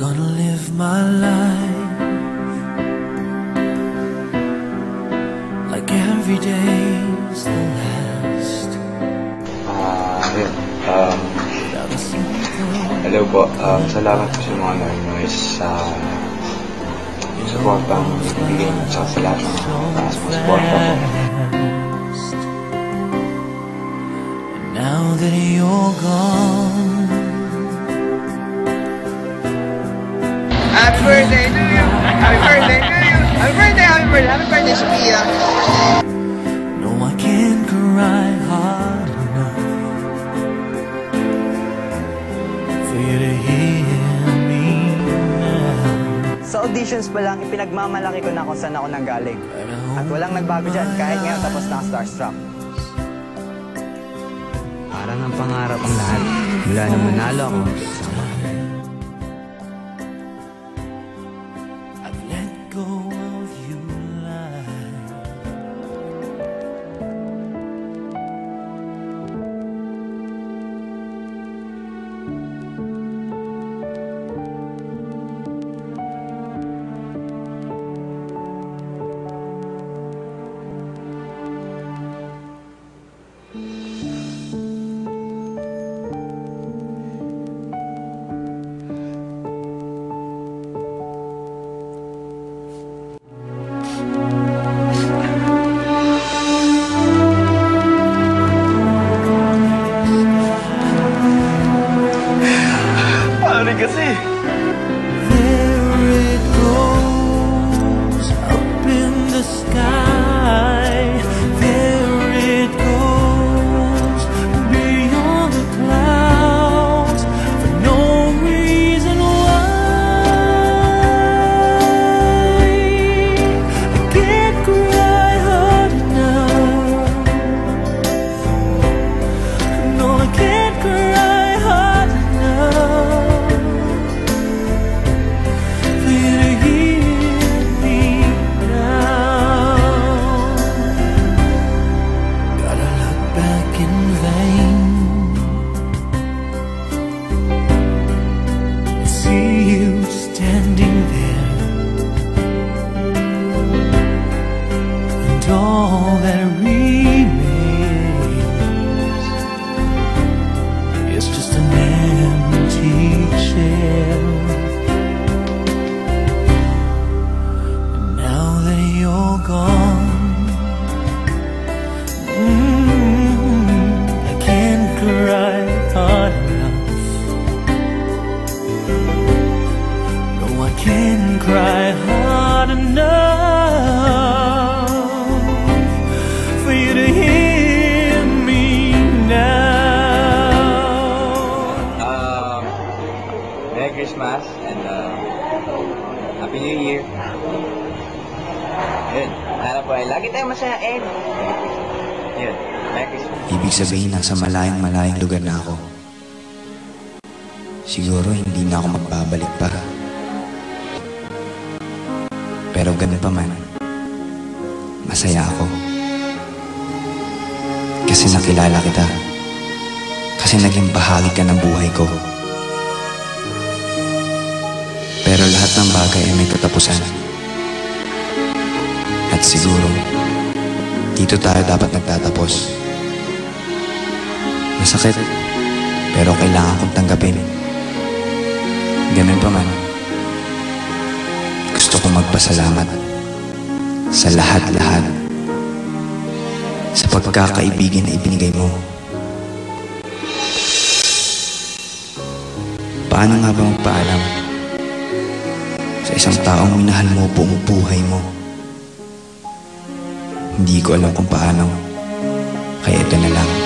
Gonna live my life like every day's the last. Ayun. Hello po. Salamat po sa mga noise sa supportang ibigay mo sa lahat ng taas mo supporta po. Now that you're gone, happy birthday to you! Happy birthday to you! Happy birthday! Happy birthday! Happy birthday, Sophia! no, I can't cry hard enough for you to hear me now. Sa auditions pa lang, ipinagmamalaki ko na kung saan ako nanggaling. At walang nagbago dyan kahit ngayon tapos na Starstruck. Parang ang pangarap ang lahat. Mula nang manalo ako sa I've let go of you life. Kasi There it goes, up in the sky. There it goes, beyond the clouds, for no reason why. I can't cry hard enough. No, I can't cry hard enough. All that remains is just an empty chair. And now that you're gone, I can't cry hard enough. No, I can't cry hard enough for you to hear me now. Merry Christmas and Happy New Year. Yun. Sana po ay lagi tayong masaya and yun. Merry Christmas. Ibig sabihin, nasa malayang lugar na ako. Siguro hindi na ako magbabalik pa. Pero ganun pa man, masaya ako. Kasi nakilala kita. Kasi naging bahagi ka ng buhay ko. Pero lahat ng bagay ay may katapusan. At siguro, dito tayo dapat nagtatapos. Masakit, pero kailangan kong tanggapin. Ganun pa man, gusto kong magpasalamat sa lahat-lahat sa pagkakaibigan na ibinigay mo. Paano nga ba magpaalam sa isang taong minahal mo buong buhay mo? Hindi ko alam kung paano, kaya ito na lang.